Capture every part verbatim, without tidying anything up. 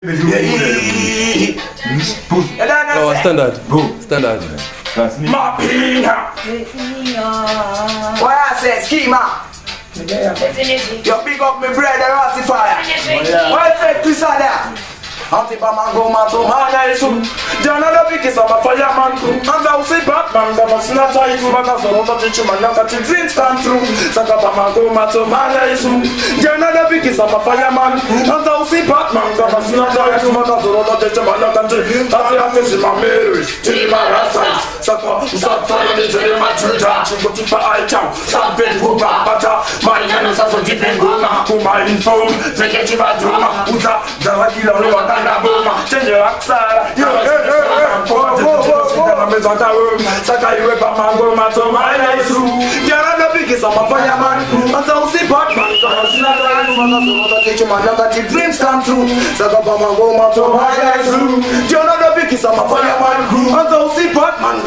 Oh, standard. Standard. Mapina. Why I say schema? You pick up my brother Rassifier. Why I say Crisada? Anti-Batman go man to man is soon. John and the biggest of a fireman too. And thou say Batman, the must not try to man of the water teach man that the dreams come true. Saka-Batman go man to man is soon. John and the biggest of a fireman. And thou say Batman, the must not try to man of the water teach man that the dreams come true. That's the my marriage. Till my rasta. Saka, stop following me till my church. She go to the eye count. Stop it, who got butter. My name is also deep in Goma. Who my inform. Take it to my drama. Uta, the Wakila Roma. Change your accent. You know, hey, hey, hey. Whoa, whoa, whoa, whoa. Saka you ever man go man to my nice room. You're not the biggest of a fireman. Until see Batman. Dreams come true. Saka man go man to my nice room. You're not the biggest of a fireman. Until see Batman.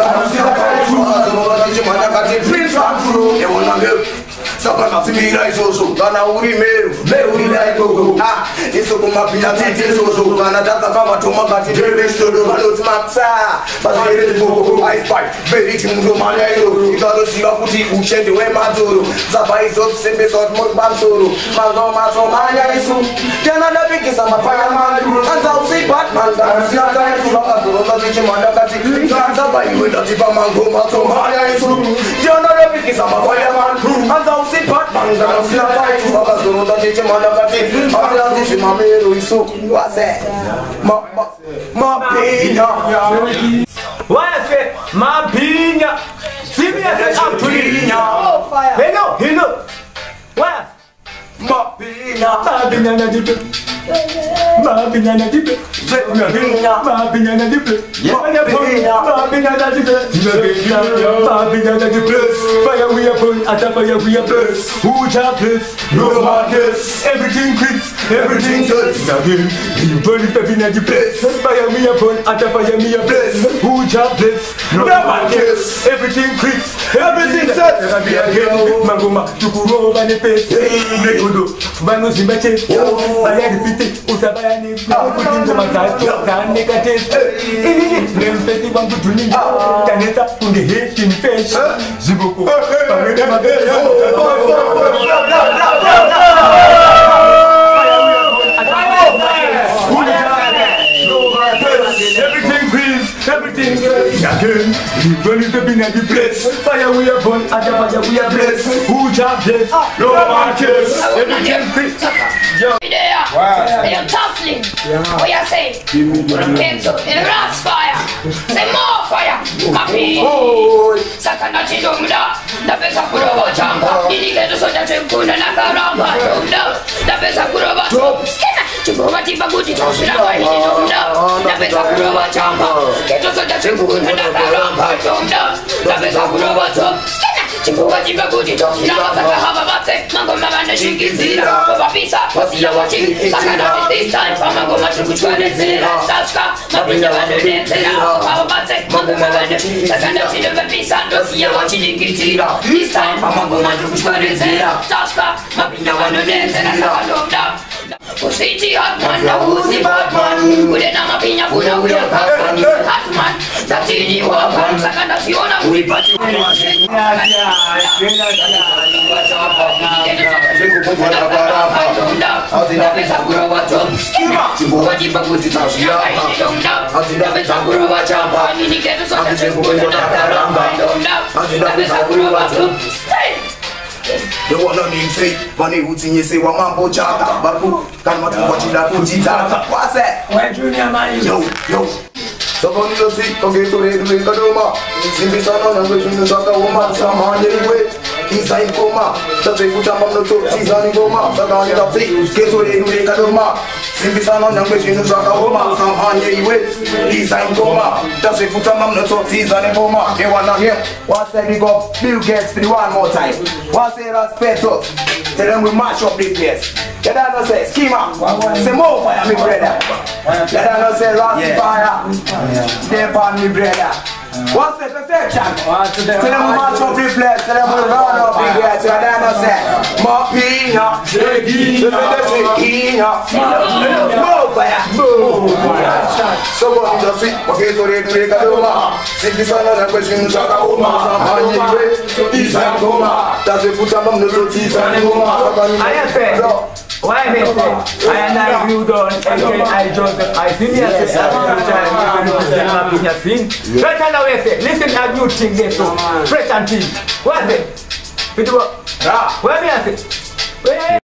Dreams come true. You wanna go? Saka na simi na isoso. Kana uri meru. Meru uri na ikogo. Ah, iso kuma pina titi isoso. Kana data kama tuma kati dele stodo. Malo tumaksa. Basi ele boko. I fight. Beri timundo manya iro. Itado siwa kuti uchende we mazoro. Zaba iso sembe sot mok bansoro. Mango maso manya isu. Kana na biki sama fireman. Anza usi Batman. Kana siya kaya tulaka zoro. Kazi manda kati. Zaba iwe dati pa mango maso manya isu. Kana na biki sama fireman. Anza usi Batman, I'm still fighting to Baba Zoro, that is my negative. I'm not this in my mirror, so what's that? Ma, ma, ma pina. Why I say, ma pina? See me as a pina. Oh, fire. Hey, no, he know. Where? Ma pina. Ma pina na dipe. Ma pina na dipe. Ma pina na dipe. Ma pina na dipe. Ma pina na dipe. Fire we upon, atta fire we upon. Who jobless? No markets. Everything quits, everything cuts. Again, you burn it up in the place. Fire me upon, atta fire me upon. Who jobless? No markets. Everything quits, everything cuts. Again, Mangoma, Chukuro, Vanepe, Nekodo, Vano Zimbache, Baya repeat, Usabaya, putting the Mazato, Negative. Name festival to Julie, Caneta, on the head in fish, Zibuko. Everything breathes, everything again. You burn it up in every place. Fire we are born, at the fire we are blessed. Who jobless? No markets. Everything breathes. Yo, there. Hey, I'm toughening. What you say? Pencil in a grass fire. Say more fire. Happy. Sakana chidumda. Da pesa kuroba chamba. Ini keto soja chempuna na karamba. Dumda. Da pesa kuroba chop. Skena. Chumba tiba guti toshira ba hini dumda. Da pesa kuroba chamba. Keto soja chempuna na karamba. Dumda. Da pesa kuroba chop. Skena. Chumba tiba guti toshira ba saka haba batse. Mango mabanda shikizira. Baba pisa. Wasila watching. Sakana this time. Mango machuku chwane zira. Sachka. Mabinda wande zira. Haba batse. Mango mabanda. Sakana chidumba pisa. Wasila watching ikitira. This time, Mama go man to push for the zera. Taska, Mapina one of them, and I saw down. City Hatman, now who's the Batman? With a Namapina, who know we are Hatman. That's in you, one second as you want, we put you in. You wanna name say, Bunny Woodsy, say, one man, Bocha, Babu, come on, watch it up, put it out. What's that? Where Junior man? Yo, yo. So, when you see, okay, so they do it, Kadoma. Simply, son, I'm going to talk a woman, some on anyway. Inside coma, the people jump on the top, she's on coma, so down in the feet, get to the new Kadoma. Simply, son, I'm going to talk a woman, some on anyway. Inside coma, the people jump on the top, she's on coma. You wanna hear? What's that? We got Bill Gates for the one more time. What's that? Respect up. Tell them we match up this place. You don't say schema. Say more fire, me brother. You don't say lots of fire. Step on me brother. What's the perception? Tell them we match up this place. Tell them we run up this place. You don't say Mapina, Shagina, Shagina, more fire. So go in the street, okay, so they do they got over. Sit this another question, Shaka Oma, Samani, Isa Goma. That's a put on the notice and Goma. I say, why me say, I and I you done, again I Joseph, I think yes, I think yes, thing. Right now we say, listen to you think this so, fresh and thing. What's it? Where me I say?